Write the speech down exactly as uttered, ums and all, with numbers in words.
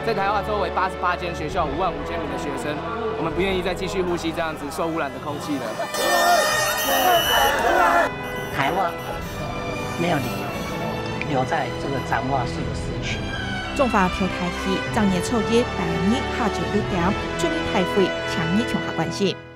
在台湾周围八十八间学校，五万五千名的学生，我们不愿意再继续呼吸这样子受污染的空气了。 台湾没有理由留在这个彰化市的市区。 中华调台戏，昨年初一，台日下晝六條，出年台會強烈強下關係。